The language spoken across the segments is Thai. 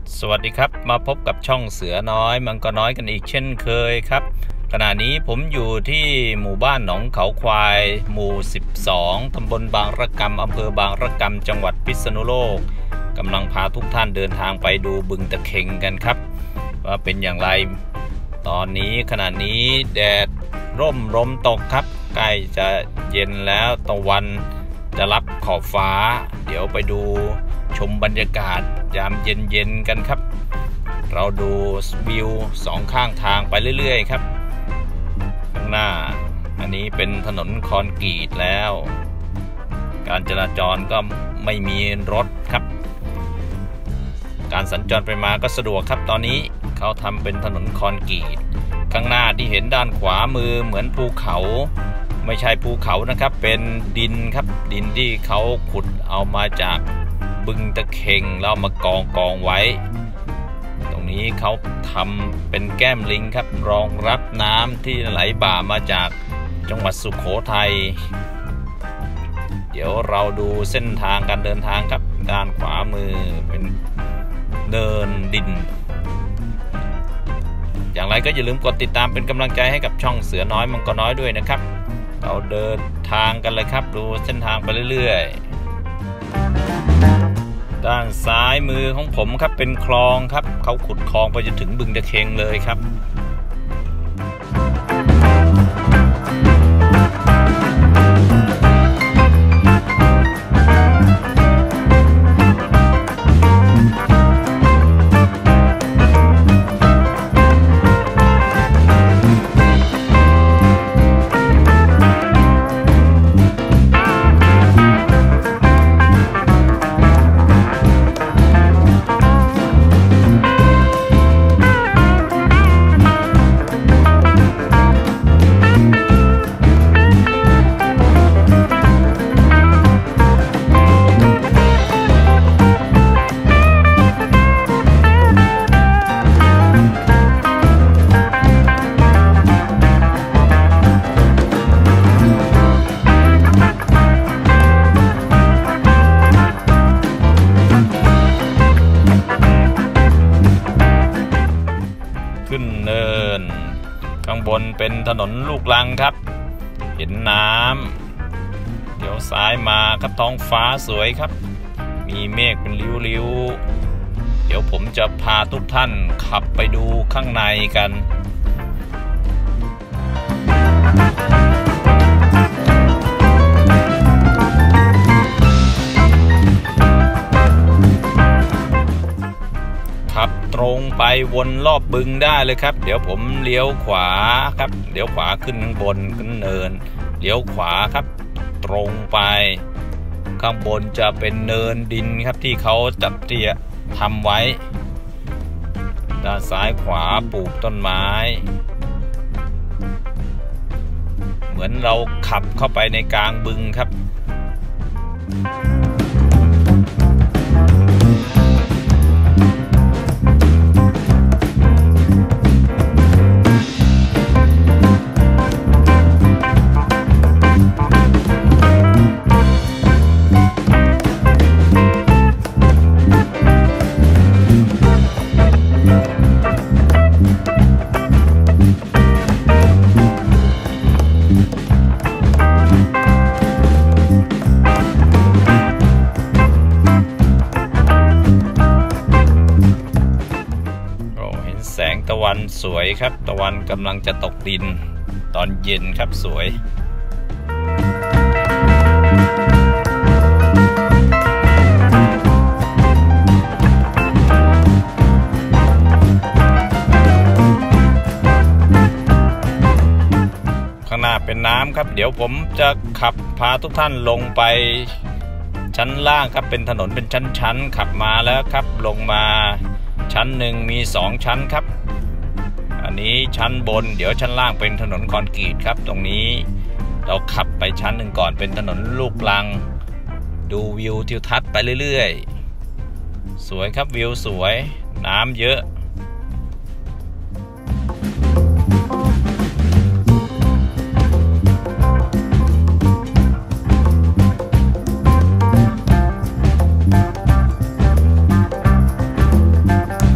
สวัสดีครับมาพบกับช่องเสือน้อยมังกรน้อยกันอีกเช่นเคยครับขณะนี้ผมอยู่ที่หมู่บ้านหนองเขาควายหมู่12ตำบลบางระกำอำเภอบางระกำจังหวัดพิษณุโลกกำลังพาทุกท่านเดินทางไปดูบึงตะเข็งกันครับว่าเป็นอย่างไรตอนนี้ขณะนี้แดดร่มลมตกครับใกล้จะเย็นแล้วตะวันจะรับขอบฟ้าเดี๋ยวไปดูชมบรรยากาศยามเย็นๆกันครับเราดูวิวสองข้างทางไปเรื่อยๆครับข้างหน้าอันนี้เป็นถนนคอนกรีตแล้วการจราจรก็ไม่มีรถครับการสัญจรไปมาก็สะดวกครับตอนนี้เขาทำเป็นถนนคอนกรีตข้างหน้าที่เห็นด้านขวามือเหมือนภูเขาไม่ใช่ภูเขานะครับเป็นดินครับดินที่เขาขุดเอามาจากบึงตะเข็งแล้วมากองไว้ตรงนี้เขาทำเป็นแก้มลิงครับรองรับน้ำที่ไหลบ่ามาจากจังหวัดสุโขทัยเดี๋ยวเราดูเส้นทางการเดินทางครับด้านขวามือเป็นเนินดินอย่างไรก็อย่าลืมกดติดตามเป็นกำลังใจให้กับช่องเสือน้อยมังกรน้อยด้วยนะครับเราเดินทางกันเลยครับดูเส้นทางไปเรื่อยๆด้านซ้ายมือของผมครับเป็นคลองครับเขาขุดคลองไปจนถึงบึงตะเข็งเลยครับขึ้นเนินข้างบนเป็นถนนลูกรังครับเห็นน้ำเดี๋ยวซ้ายมาครับท้องฟ้าสวยครับมีเมฆเป็นริ้วๆเดี๋ยวผมจะพาทุกท่านขับไปดูข้างในกันตรงไปวนรอบบึงได้เลยครับเดี๋ยวผมเลี้ยวขวาครับเลี้ยวขวาขึ้นข้างบนขึ้นเนินเลี้ยวขวาครับตรงไปข้างบนจะเป็นเนินดินครับที่เขาจัดเตรียมทำไว้ด้านซ้ายขวาปลูกต้นไม้เหมือนเราขับเข้าไปในกลางบึงครับแสงตะวันสวยครับตะวันกำลังจะตกดินตอนเย็นครับสวยข้างหน้าเป็นน้ำครับเดี๋ยวผมจะขับพาทุกท่านลงไปชั้นล่างครับเป็นถนนเป็นชั้นๆขับมาแล้วครับลงมาชั้นหนึ่งมี2ชั้นครับอันนี้ชั้นบนเดี๋ยวชั้นล่างเป็นถนนคอนกรีตครับตรงนี้เราขับไปชั้นหนึ่งก่อนเป็นถนนลูกรังดูวิวทิวทัศน์ไปเรื่อยๆสวยครับวิวสวยน้ำเยอะข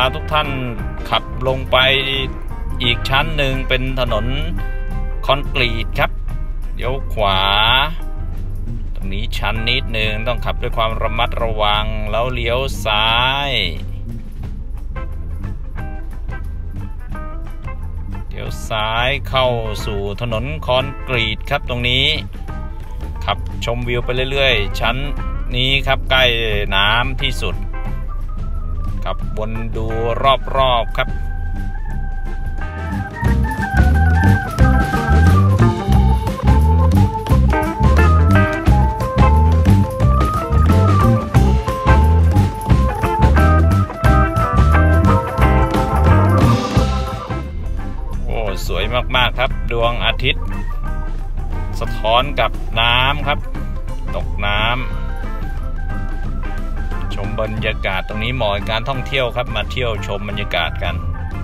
าทุกท่านขับลงไปอีกชั้นหนึ่งเป็นถนนคอนกรีตครับเดี๋ยวขวาตรงนี้ชันนิดนึงต้องขับด้วยความระมัดระวังแล้วเลี้ยวซ้ายซ้ายเข้าสู่ถนนคอนกรีตครับตรงนี้ขับชมวิวไปเรื่อยๆชั้นนี้ครับใกล้น้ำที่สุดขับวนดูรอบๆครับสวยมากๆครับดวงอาทิตย์สะท้อนกับน้ำครับตกน้ำชมบรรยากาศตรงนี้เหมาะกับการท่องเที่ยวครับมาเที่ยวชมบรรยากาศกัน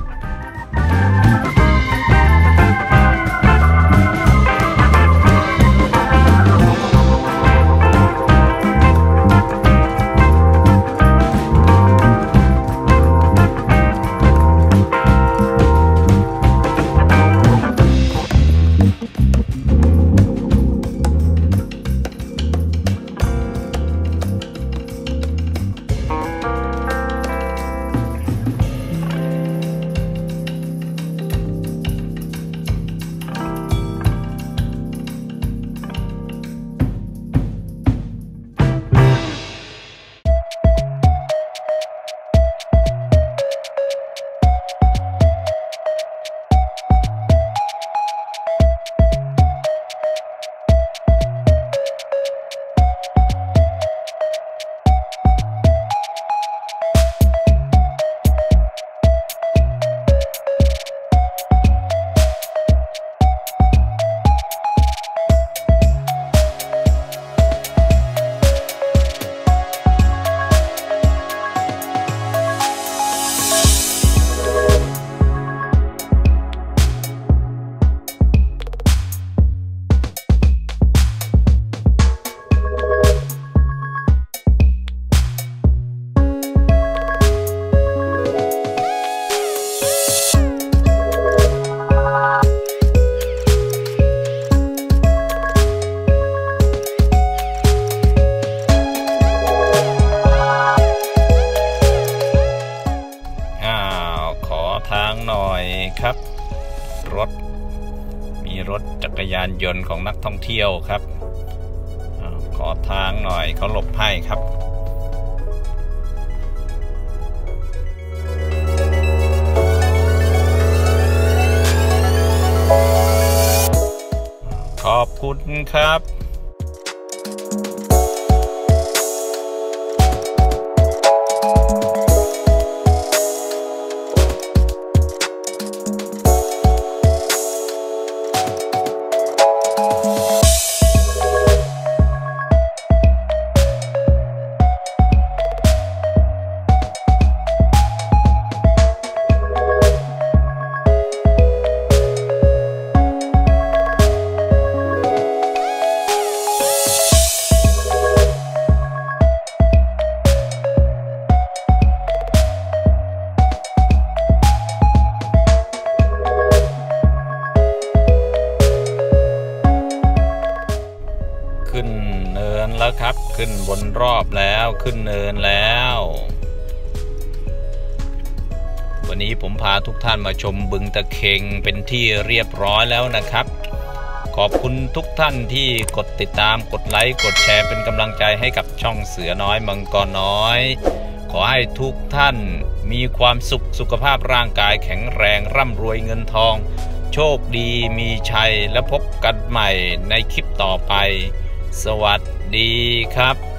ทางหน่อยครับมีรถจักรยานยนต์ของนักท่องเที่ยวครับขอทางหน่อยเขาหลบให้ครับขอบคุณครับขึ้นเนินแล้วครับขึ้นบนรอบแล้วขึ้นเนินแล้ววันนี้ผมพาทุกท่านมาชมบึงตะเค็งเป็นที่เรียบร้อยแล้วนะครับขอบคุณทุกท่านที่กดติดตามกดไลค์กดแชร์เป็นกำลังใจให้กับช่องเสือน้อยมังกรน้อยขอให้ทุกท่านมีความสุขภาพร่างกายแข็งแรงร่ำรวยเงินทองโชคดีมีชัยและพบกันใหม่ในคลิปต่อไปสวัสดีครับ